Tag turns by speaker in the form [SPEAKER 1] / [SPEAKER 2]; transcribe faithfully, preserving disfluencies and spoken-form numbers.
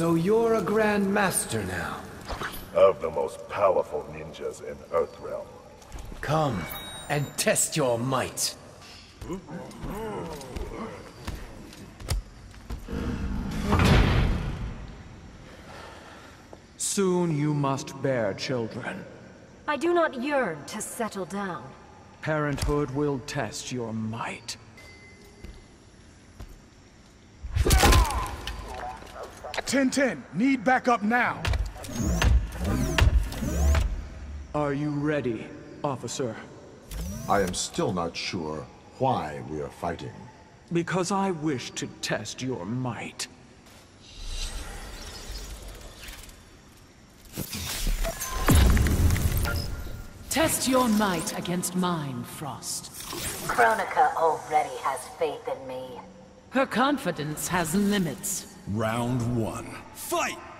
[SPEAKER 1] So you're a Grand Master now?
[SPEAKER 2] Of the most powerful ninjas in Earthrealm.
[SPEAKER 1] Come and test your might.
[SPEAKER 3] Soon you must bear children.
[SPEAKER 4] I do not yearn to settle down.
[SPEAKER 3] Parenthood will test your might.
[SPEAKER 5] ten ten, need backup now.
[SPEAKER 3] Are you ready, officer?
[SPEAKER 6] I am still not sure why we are fighting.
[SPEAKER 3] Because I wish to test your might.
[SPEAKER 7] Test your might against mine, Frost.
[SPEAKER 8] Kronika already has faith in me.
[SPEAKER 7] Her confidence has limits.
[SPEAKER 9] Round one. Fight!